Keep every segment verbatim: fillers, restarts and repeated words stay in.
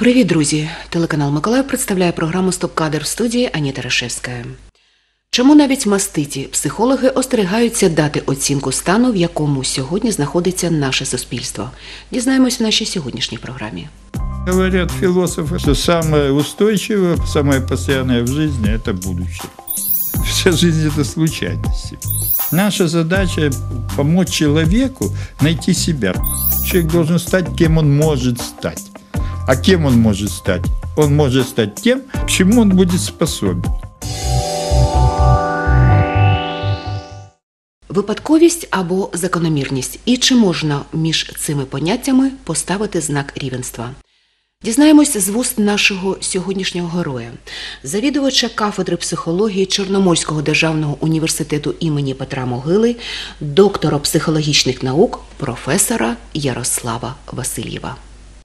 Привіт, друзі! Телеканал Миколаїв представляє програму «Стоп-кадр», в студії Аніта Рашевська. Чому навіть маститі психологи остерігаються дати оцінку стану, в якому сьогодні знаходиться наше суспільство? Дізнаємось в нашій сьогоднішній програмі. Говорят философы, что самое устойчивое, самое постоянное в жизни – это будущее. Вся жизнь – это случайности. Наша задача – помочь человеку найти себя. Человек должен стать, кем он может стать. А кем он может стать? Он может стать тем, к чему он будет способен. Випадковість або закономірність. І чи можна між цими поняттями поставити знак рівенства? Дізнаємось з вуст нашого сьогоднішнього героя, завідувача кафедри психології Чорноморського державного університету імені Петра Могили, доктора психологічних наук, професора Ярослава Васильєва.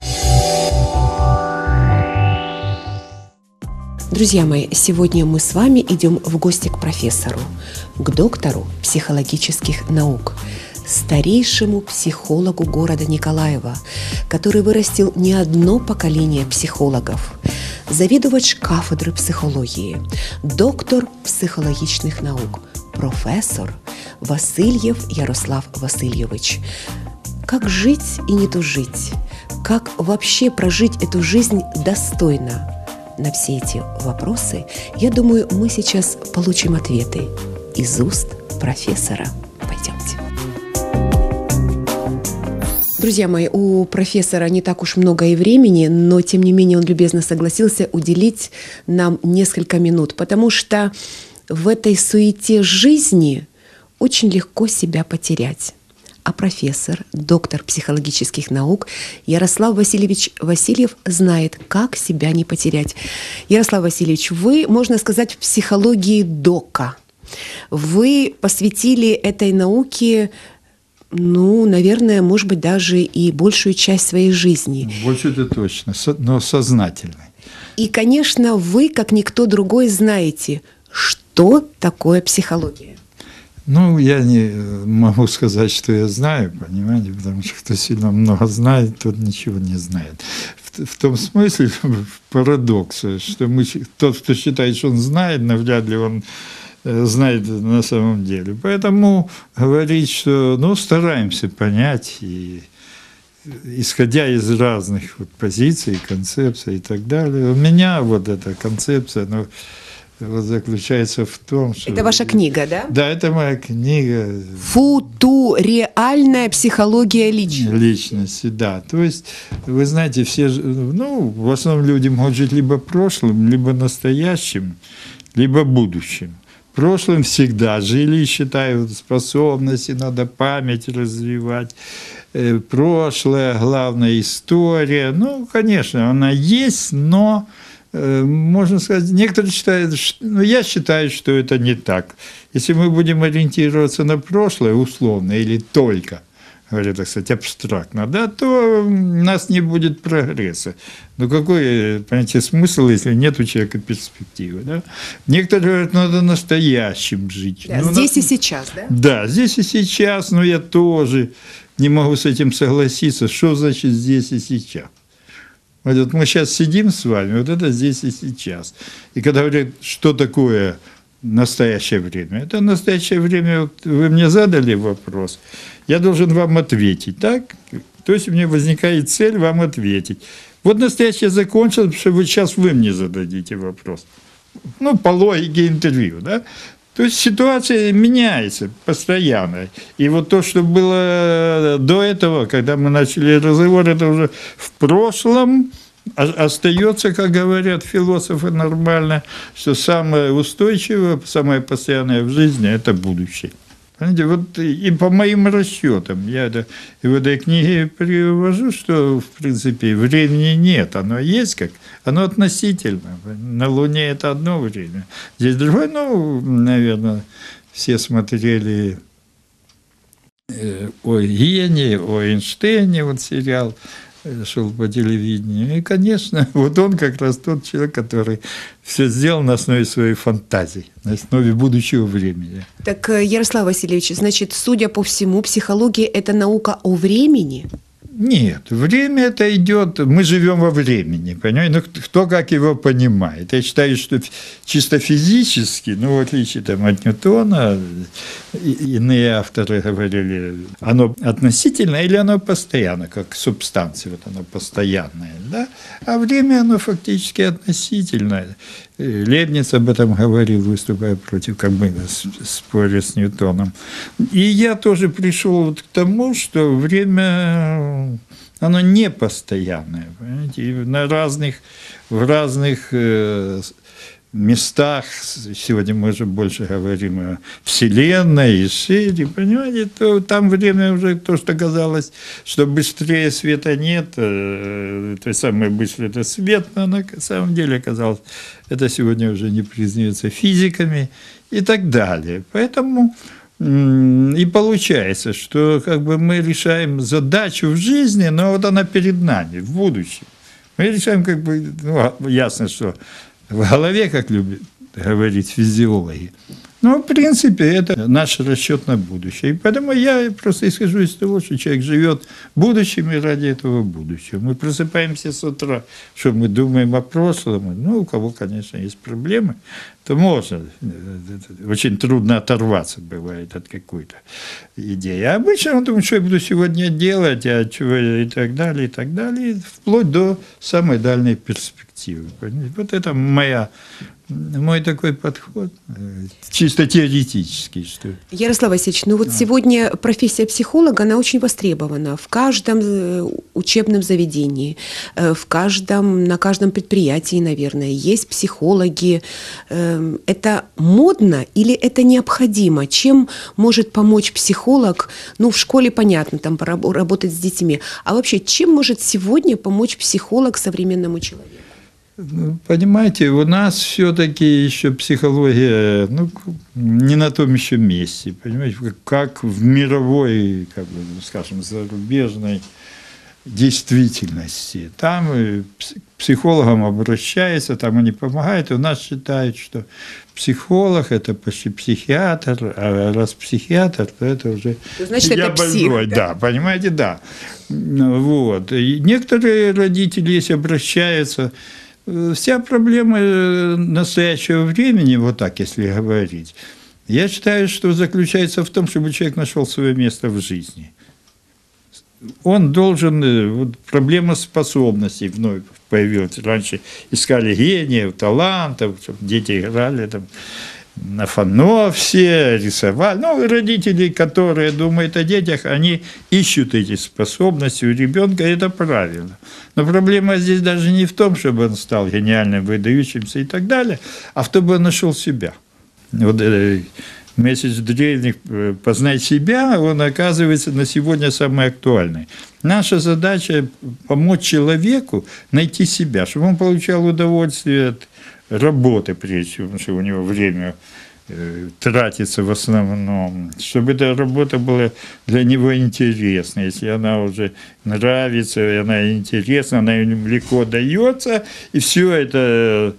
Друзья мои, сегодня мы с вами идем в гости к профессору, к доктору психологических наук, старейшему психологу города Николаева, который вырастил не одно поколение психологов, заведувач кафедры психологии, доктор психологичных наук, профессор Васильев Ярослав Васильевич. Как жить и не тужить? Как вообще прожить эту жизнь достойно? На все эти вопросы, я думаю, мы сейчас получим ответы из уст профессора. Пойдемте. Друзья мои, у профессора не так уж много и времени, но тем не менее он любезно согласился уделить нам несколько минут, потому что в этой суете жизни очень легко себя потерять. А профессор, доктор психологических наук Ярослав Васильевич Васильев знает, как себя не потерять. Ярослав Васильевич, вы, можно сказать, в психологии дока. Вы посвятили этой науке, ну, наверное, может быть, даже и большую часть своей жизни. Больше это точно, но сознательно. И, конечно, вы, как никто другой, знаете, что такое психология. Ну, я не могу сказать, что я знаю, понимаете, потому что кто сильно много знает, тот ничего не знает. В, в том смысле, парадокс, что мы, тот, кто считает, что он знает, навряд ли он знает на самом деле. Поэтому говорить, что, ну, стараемся понять, и, исходя из разных вот позиций, концепций и так далее. У меня вот эта концепция, ну, вот заключается в том, что... Это ваша книга, да? Да, это моя книга. Футуреальная психология личности. Личности, да. То есть, вы знаете, все, ну, в основном люди могут жить либо прошлым, либо настоящим, либо будущим. Прошлым всегда жили, считают, способности, надо память развивать. Прошлое, главная история. Ну, конечно, она есть, но... Можно сказать, некоторые считают, но я считаю, что это не так. Если мы будем ориентироваться на прошлое условно или только, говоря, так сказать, абстрактно, да, то у нас не будет прогресса. Но какой, понимаете, смысл, если нет у человека перспективы? Да? Некоторые говорят, надо настоящим жить. Да, ну, здесь на... и сейчас, да? Да, здесь и сейчас, но я тоже не могу с этим согласиться. Что значит здесь и сейчас? Вот мы сейчас сидим с вами, вот это здесь и сейчас. И когда говорят, что такое настоящее время, это настоящее время, вот вы мне задали вопрос, я должен вам ответить, так? То есть у меня возникает цель вам ответить. Вот настоящее закончилось, потому что вы, сейчас вы мне зададите вопрос. Ну, по логике интервью, да? То есть ситуация меняется постоянно. И вот то, что было до этого, когда мы начали разговор, это уже в прошлом. Остается, как говорят философы нормально, что самое устойчивое, самое постоянное в жизни – это будущее. Понимаете, вот и по моим расчетам, я это, и в этой книге привожу, что, в принципе, времени нет, оно есть как, оно относительно. На Луне это одно время, здесь другое. Ну, наверное, все смотрели о Гене, о Эйнштейне, вот сериал шел по телевидению. И, конечно, вот он как раз тот человек, который все сделал на основе своей фантазии, на основе будущего времени. Так, Ярослав Васильевич, значит, судя по всему, психология – это наука о времени? Нет, время это идет, мы живем во времени, понимаете, ну, кто как его понимает. Я считаю, что чисто физически, ну, в отличие там, от Ньютона, иные авторы говорили, оно относительно или оно постоянно, как субстанция, вот оно постоянное, да? А время, оно фактически относительное. Лейбниц об этом говорил, выступая против, как бы, споря с Ньютоном. И я тоже пришел вот к тому, что время, оно не постоянное, понимаете, и на разных, в разных э, местах, сегодня мы уже больше говорим о Вселенной и шире, понимаете, то там время уже то, что казалось, что быстрее света нет, э, то есть самое быстрое это свет, но на самом деле оказалось, это сегодня уже не признается физиками и так далее. Поэтому и получается, что как бы мы решаем задачу в жизни, но вот она перед нами, в будущем. Мы решаем, как бы, ну, ясно, что в голове, как любят говорить физиологи. Но, в принципе, это наш расчет на будущее. И поэтому я просто исхожу из того, что человек живет будущим и ради этого будущего. Мы просыпаемся с утра, что мы думаем о прошлом. Ну, у кого, конечно, есть проблемы, то можно. Очень трудно оторваться, бывает, от какой-то идеи. А обычно он думает, что я буду сегодня делать, а чего и так далее, и так далее, вплоть до самой дальней перспективы. Вот это моя... Мой такой подход, чисто теоретический. Что... Ярослав Васильевич, ну вот а. сегодня профессия психолога, она очень востребована в каждом учебном заведении, в каждом, на каждом предприятии, наверное, есть психологи. Это модно или это необходимо? Чем может помочь психолог? Ну, в школе, понятно, там работать с детьми. А вообще, чем может сегодня помочь психолог современному человеку? Понимаете, у нас все-таки еще психология, ну, не на том еще месте, понимаете, как в мировой, как бы, скажем, зарубежной действительности. Там к психологам обращаются, там они помогают, и у нас считают, что психолог – это почти психиатр, а раз психиатр, то это уже… Значит, я это больной, псих, да? да, понимаете, да. Вот. И некоторые родители, если обращаются… Вся проблема настоящего времени, вот так, если говорить, я считаю, что заключается в том, чтобы человек нашел свое место в жизни. Он должен… Вот, проблема способностей вновь появилась. Раньше искали гениев, талантов, чтобы дети играли там, на фано все, рисовали. Ну, родители, которые думают о детях, они ищут эти способности у ребенка, и это правильно. Но проблема здесь даже не в том, чтобы он стал гениальным, выдающимся и так далее, а в том, чтобы он нашел себя. Вот э, месседж древних «познать себя», он оказывается на сегодня самый актуальный. Наша задача – помочь человеку найти себя, чтобы он получал удовольствие от работы, прежде всего, потому что у него время э, тратится в основном, чтобы эта работа была для него интересна. Если она уже нравится, и она интересна, она ему легко дается, и все это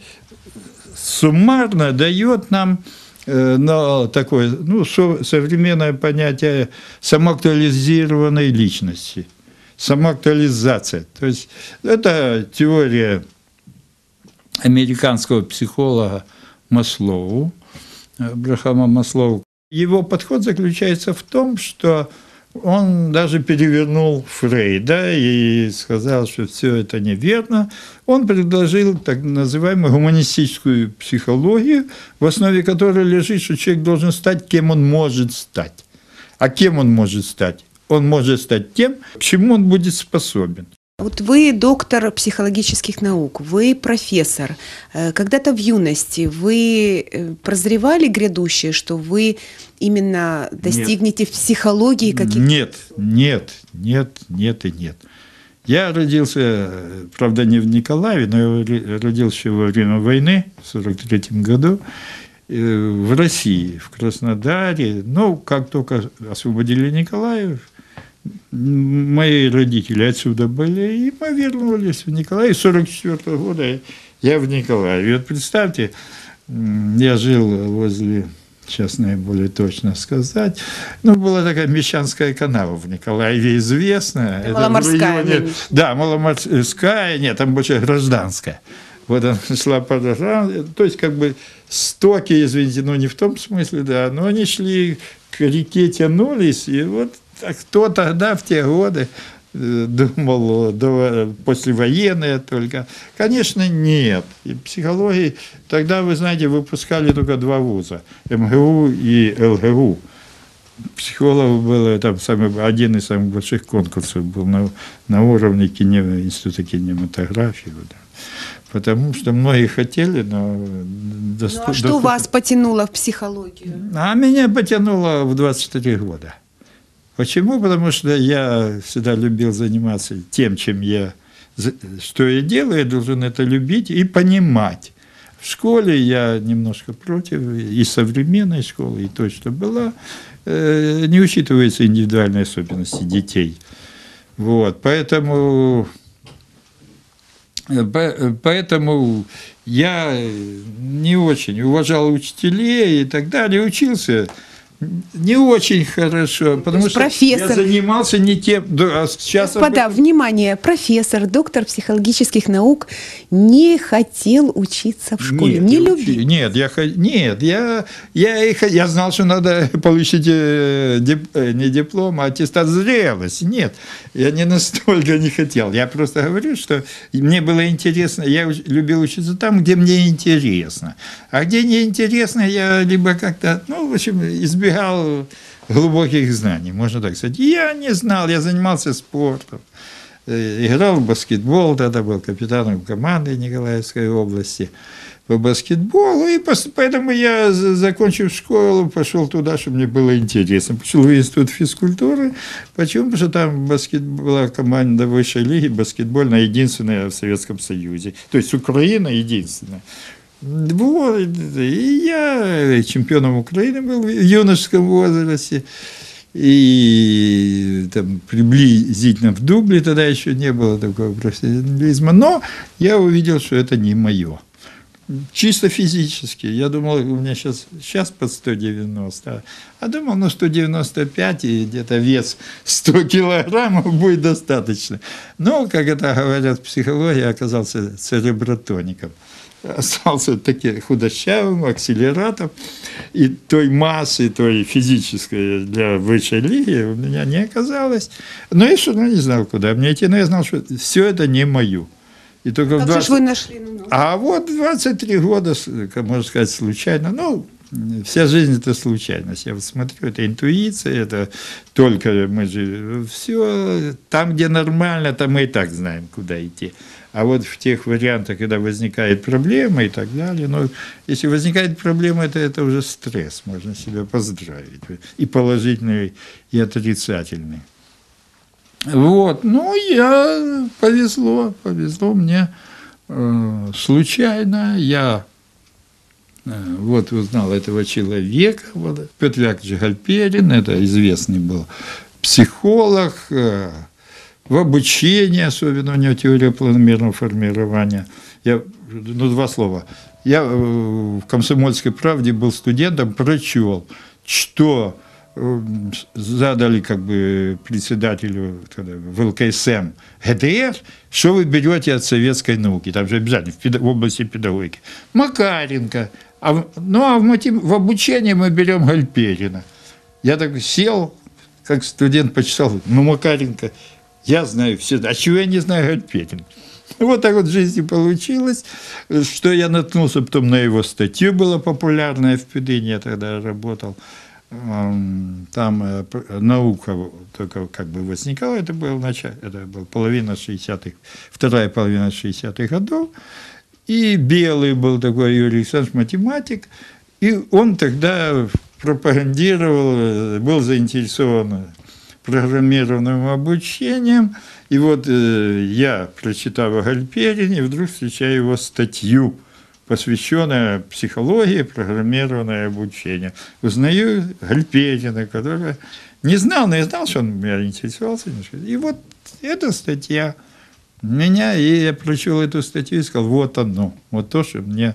суммарно дает нам э, на такое, ну, со, современное понятие самоактуализированной личности, самоактуализация. То есть это теория американского психолога Маслоу, Абрахама Маслоу. Его подход заключается в том, что он даже перевернул Фрейда и сказал, что все это неверно. Он предложил так называемую гуманистическую психологию, в основе которой лежит, что человек должен стать, кем он может стать. А кем он может стать? Он может стать тем, к чему он будет способен. Вот вы доктор психологических наук, вы профессор. Когда-то в юности вы прозревали грядущее, что вы именно достигнете нет. в психологии каких-то… Нет, нет, нет, нет и нет. Я родился, правда, не в Николаеве, но я родился еще во время войны, в сорок третьем году, в России, в Краснодаре. Ну, как только освободили Николаев, мои родители отсюда были, и мы вернулись в Николаев. С сорок четвёртого года я в Николаеве. Вот представьте, я жил возле сейчас наиболее точно сказать. Ну, была такая Мещанская канава в Николаеве известная. Это маломорская. Районе, да, маломорская, нет, там больше гражданская. Вот она шла по дорогам, то есть как бы стоки, извините, ну не в том смысле, да, но они шли к реке, тянулись, и вот кто тогда в те годы думал, до, послевоенные только. Конечно, нет. И психологии тогда, вы знаете, выпускали только два вуза, эм гэ у и эл гэ у. Психологов было там самый, один из самых больших конкурсов был на, на уровне кине, института кинематографии. Да. Потому что многие хотели, но... Доступ, ну, а что доступ... вас потянуло в психологию? А меня потянуло в двадцать четыре года. Почему? Потому что я всегда любил заниматься тем, чем я, что я делаю, я должен это любить и понимать. В школе я немножко против и современной школы, и той, что была, не учитываются индивидуальные особенности детей. Вот, поэтому... Поэтому я не очень уважал учителей и так далее, учился не очень хорошо, потому что профессор. Я занимался не тем... А сейчас Господа, об... внимание, профессор, доктор психологических наук не хотел учиться в школе, нет, не любил. Нет, я, нет я, я, я знал, что надо получить дип, не диплом, а аттестат зрелости. Нет, я не настолько не хотел. Я просто говорю, что мне было интересно, я любил учиться там, где мне интересно. А где не интересно, я либо как-то, ну, в общем, избегал глубоких знаний, можно так сказать. Я не знал, я занимался спортом, играл в баскетбол, тогда был капитаном команды Николаевской области по баскетболу, и поэтому я, закончив школу, пошел туда, чтобы мне было интересно. Пошел в институт физкультуры. Почему? Потому что там баскет... была команда высшей лиги баскетбольная, единственная в Советском Союзе. То есть Украина единственная. Вот, и я чемпионом Украины был в юношеском возрасте, и там приблизительно в дубле тогда еще не было такого профессионализма, но я увидел, что это не мое. Чисто физически. Я думал, у меня сейчас, сейчас под сто девяносто, а думал, ну, сто девяносто пять и где-то вес сто килограммов будет достаточно. Но, как это говорят в психологии, оказался церебротоником. Остался таким худощавым, акселератом, и той массы, той физической для высшей лиги у меня не оказалось. Но я все равно не знал, куда мне идти, но я знал, что все это не мое. И только как в двадцать... же вы нашли? Ну, а вот двадцать три года, можно сказать, случайно, ну, вся жизнь – это случайность. Я вот смотрю, это интуиция, это только мы же… Все там, где нормально, там мы и так знаем, куда идти. А вот в тех вариантах, когда возникает проблема и так далее, но если возникает проблема, то это уже стресс, можно себя поздравить, и положительный, и отрицательный. Вот, ну, я, повезло, повезло мне э, случайно, я э, вот узнал этого человека, вот, Петр Яковлевич Гальперин, это известный был психолог, э, в обучении, особенно у него теория планомерного формирования. Я, ну, два слова. Я в «Комсомольской правде» был студентом, прочел, что задали как бы председателю в эл ка эс эм гэ дэ эр, что вы берете от советской науки, там же обязательно в области педагогики. Макаренко. А, ну, а в, мотив, в обучении мы берем Гальперина. Я так сел, как студент, почитал, ну, Макаренко, я знаю все, а чего я не знаю Гальперин? Вот так вот в жизни получилось, что я наткнулся потом на его статью, была популярная в Пюдине, я тогда работал. Там наука только как бы возникала, это было начало, это была половина шестидесятых, вторая половина шестидесятых годов, и Белый был такой Юрий Александрович, математик, и он тогда пропагандировал, был заинтересован программированным обучением, и вот э, я, прочитав о Гальперине, вдруг встречаю его статью, посвященная психологии, программированное обучение. Узнаю Гальперина, который не знал, но я знал, что он меня интересовался. И вот эта статья меня, и я прочел эту статью и сказал, вот оно, вот то, что мне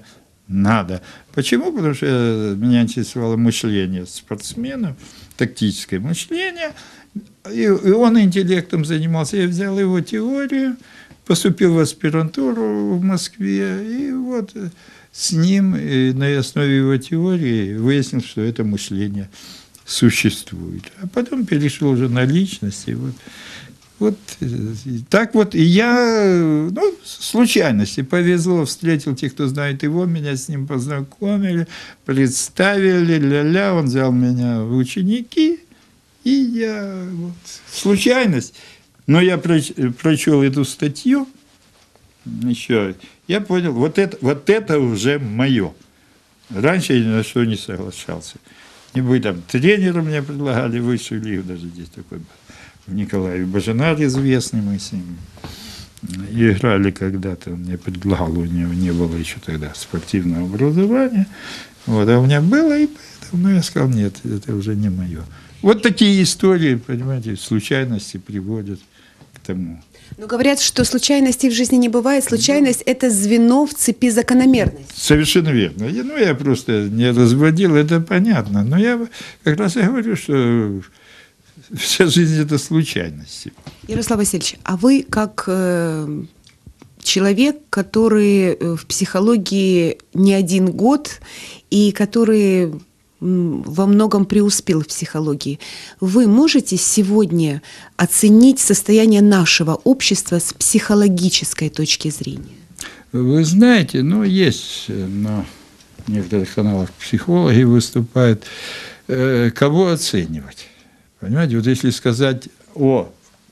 Надо. Почему? Потому что меня интересовало мышление спортсменов, тактическое мышление, и, и он интеллектом занимался. Я взял его теорию, поступил в аспирантуру в Москве, и вот с ним, и на основе его теории, выяснил, что это мышление существует. А потом перешел уже на личность, и вот Вот так вот, и я, ну, случайности повезло, встретил тех, кто знает его, меня с ним познакомили, представили, ля-ля, он взял меня в ученики, и я, вот, случайность. Но я прочел эту статью, еще, я понял, вот это, вот это уже мое. Раньше я ни на что не соглашался. Не быть там тренером мне предлагали, высшую лигу, даже здесь такой был. В Николаеве Бажанар известный, мы с ним играли когда-то, он мне предлагал, у него не было еще тогда спортивного образования, вот, а у меня было, и поэтому, ну, я сказал, нет, это уже не мое. Вот такие истории, понимаете, случайности приводят к тому. Но говорят, что случайностей в жизни не бывает, случайность – это звено в цепи закономерности. Совершенно верно. Я, ну, я просто не разводил, это понятно, но я как раз и говорю, что вся жизнь – это случайности. Ярослав Васильевич, а вы как э, человек, который в психологии не один год и который во многом преуспел в психологии, вы можете сегодня оценить состояние нашего общества с психологической точки зрения? Вы знаете, ну, есть на некоторых каналах психологи выступают, э, кого оценивать. Понимаете, вот если сказать о,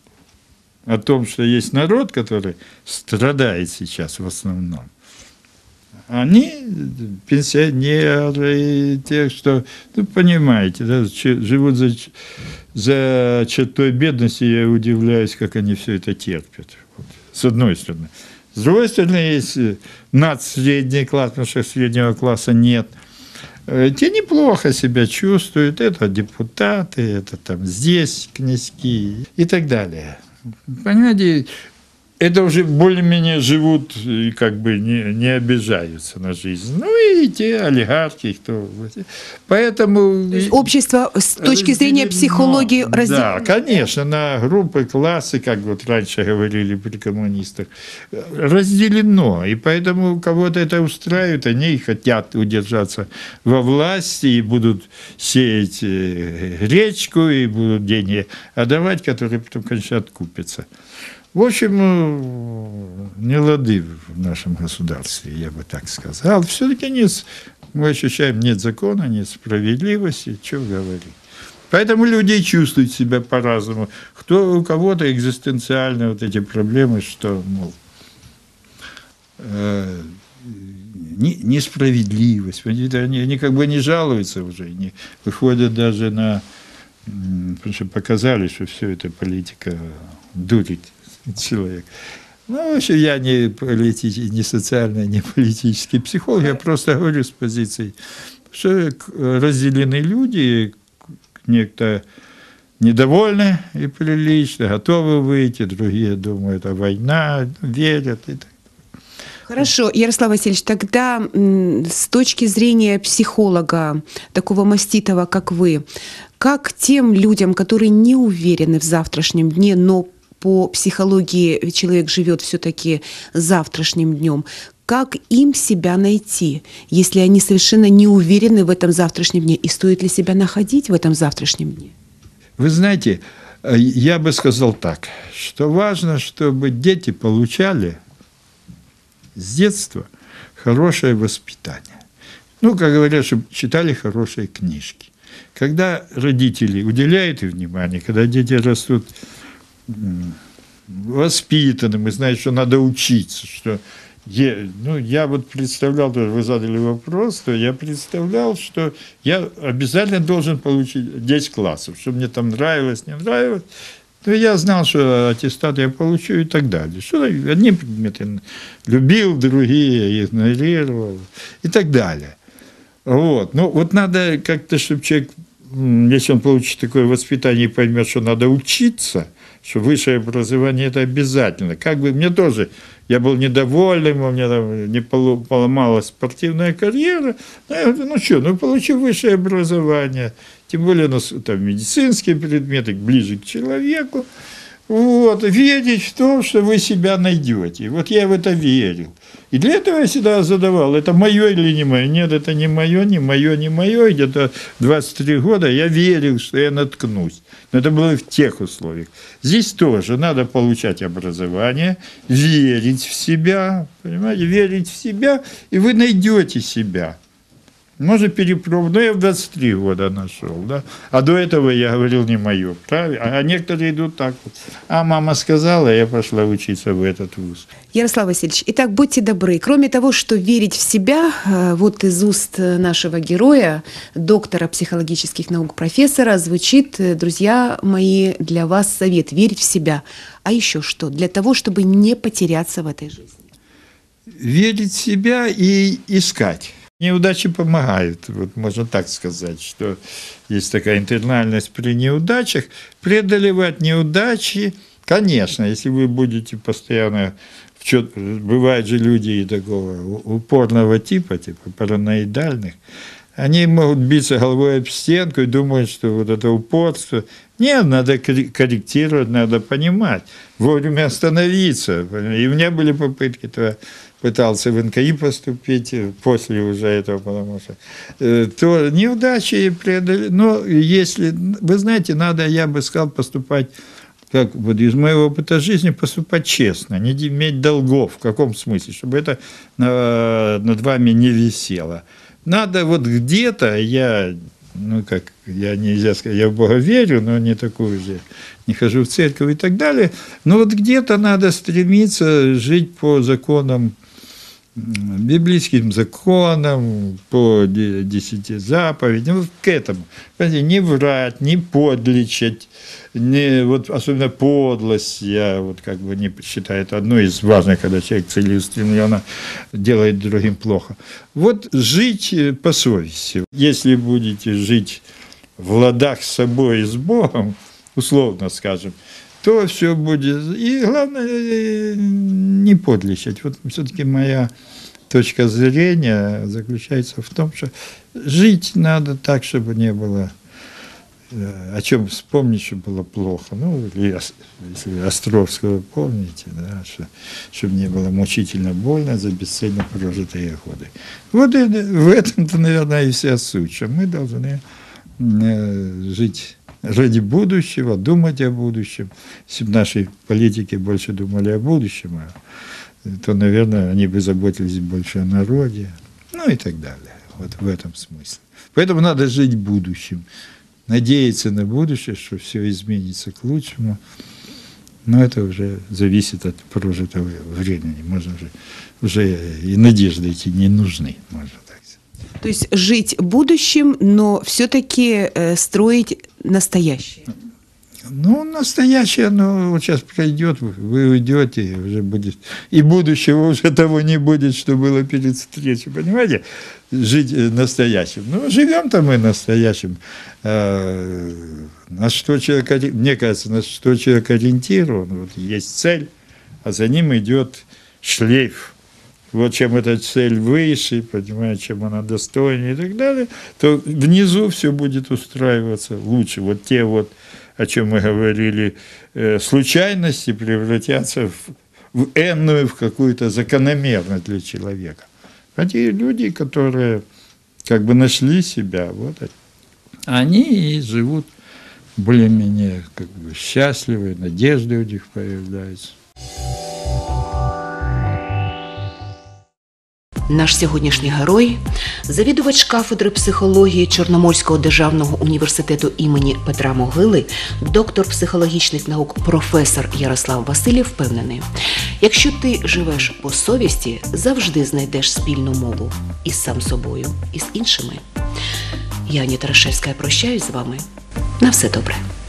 о том, что есть народ, который страдает сейчас в основном, они, пенсионеры, те, что, ну, понимаете, да, живут за, за чертой бедности, я удивляюсь, как они все это терпят. Вот, с одной стороны. С другой стороны, есть надсредний класс, потому что среднего класса нет. Те неплохо себя чувствуют, это депутаты, это там здесь князьки и так далее. Понимаете, это уже более-менее живут и как бы не, не обижаются на жизнь. Ну и те олигархи, кто... Поэтому... То есть общество с точки зрения психологии разделено? Да, конечно, на группы, классы, как вот раньше говорили при коммунистах, разделено. И поэтому кого-то это устраивает, они хотят удержаться во власти и будут сеять гречку, и будут деньги отдавать, которые потом, конечно, откупятся. В общем, не лады в нашем государстве, я бы так сказал. Все-таки нет, мы ощущаем, нет закона, нет справедливости, что говорить. Поэтому люди чувствуют себя по-разному. Кто, у кого-то экзистенциальные вот эти проблемы, что, мол, э, не, несправедливость. Они, они как бы не жалуются уже, не выходят даже на... Потому что показали, что все это политика дурит человек. Ну, вообще, я не политический, не социальный, не политический психолог, я просто говорю с позиции, что разделены люди, некто недовольны и прилично, готовы выйти, другие думают, а война, верят и так далее. Хорошо, Ярослав Васильевич, тогда с точки зрения психолога, такого маститого, как вы, как тем людям, которые не уверены в завтрашнем дне, но по психологии человек живет все-таки завтрашним днем, как им себя найти, если они совершенно не уверены в этом завтрашнем дне? И стоит ли себя находить в этом завтрашнем дне? Вы знаете, я бы сказал так, что важно, чтобы дети получали с детства хорошее воспитание. Ну, как говорят, чтобы читали хорошие книжки. Когда родители уделяют им внимание, когда дети растут воспитанными, знают, что надо учиться, что я, ну, я вот представлял, вы задали вопрос, то я представлял, что я обязательно должен получить десять классов, что мне там нравилось, не нравилось. Но я знал, что аттестат я получу и так далее. Что одни предметы любил, другие игнорировал и так далее. Вот. Ну, вот надо как-то, чтобы человек, если он получит такое воспитание и поймет, что надо учиться, что высшее образование – это обязательно. Как бы мне тоже, я был недовольным, у меня там не поломалась спортивная карьера. Ну, я говорю, ну что, ну получу высшее образование, тем более у нас там медицинские предметы, ближе к человеку. Вот, верить в то, что вы себя найдете. Вот я в это верил. И для этого я всегда задавал, это мое или не мое. Нет, это не мое, не мое, не мое. Где-то двадцать три года я верил, что я наткнусь. Но это было в тех условиях. Здесь тоже надо получать образование, верить в себя, понимаете, верить в себя, и вы найдете себя. Может, перепробовать. Но я в двадцать три года нашел, да. А до этого я говорил, не мое, правильно? А некоторые идут так вот. А мама сказала, я пошла учиться в этот вуз. Ярослав Васильевич, итак, будьте добры. Кроме того, что верить в себя, вот из уст нашего героя, доктора психологических наук, профессора, звучит, друзья мои, для вас совет – верить в себя. А еще что? Для того, чтобы не потеряться в этой жизни. Верить в себя и искать. Неудачи помогают, вот можно так сказать, что есть такая интернальность при неудачах. Преодолевать неудачи, конечно, если вы будете постоянно, бывают же люди такого упорного типа, типа параноидальных, они могут биться головой об стенку и думают, что вот это упорство. Нет, надо корректировать, надо понимать, вовремя остановиться. И у меня были попытки, то пытался в эн ка и поступить после уже этого, потому что то неудачи преодолели. Но если, вы знаете, надо, я бы сказал, поступать, как вот из моего опыта жизни, поступать честно, не иметь долгов. В каком смысле? Чтобы это над вами не висело. Надо вот где-то, я, ну как, я нельзя сказать, я в Бога верю, но не такую же, не хожу в церковь и так далее, но вот где-то надо стремиться жить по законам, библейским законам, по десяти заповедям, вот к этому. Понимаете, не врать, не подличать, не, вот особенно подлость, я вот как бы не считаю это одной из важных, когда человек целеустремленно делает другим плохо. Вот жить по совести. Если будете жить в ладах с собой и с Богом, условно скажем, то все будет. И главное, не подличать. Вот все-таки моя точка зрения заключается в том, что жить надо так, чтобы не было, о чем вспомнить, чтобы было плохо. Ну, если Островского помните, да, что, чтобы не было мучительно больно за бесцельно прожитые годы. Вот в этом-то, наверное, и вся суть, что мы должны жить ради будущего, думать о будущем. Если бы наши политики больше думали о будущем, то, наверное, они бы заботились больше о народе, ну и так далее. Вот в этом смысле. Поэтому надо жить будущим, надеяться на будущее, что все изменится к лучшему. Но это уже зависит от прожитого времени. Можно же уже и надежды эти не нужны, можно так сказать. То есть жить будущим, но все-таки э, строить настоящее. Ну, настоящее, оно вот сейчас пройдет, вы уйдете, уже будет, и будущего уже того не будет, что было перед встречей, понимаете? Жить настоящим. Ну, живем-то мы настоящим. А, на что человек, мне кажется, на что человек ориентирован, вот есть цель, а за ним идет шлейф. Вот чем эта цель выше, понимаете, чем она достойнее и так далее, то внизу все будет устраиваться лучше. Вот те вот, о чем мы говорили, случайности превратятся в, в энную, в какую-то закономерность для человека. А те люди, которые как бы нашли себя, вот, они и живут более-менее как бы счастливы, надежды у них появляются. Наш сьогоднішній герой – завідувач кафедри психології Чорноморського державного університету імені Петра Могили, доктор психологічних наук професор Ярослав Васильєв впевнений, якщо ти живеш по совісті, завжди знайдеш спільну мову із сам собою, і з іншими. Я, Аня Тарашевська, прощаюсь з вами. На все добре.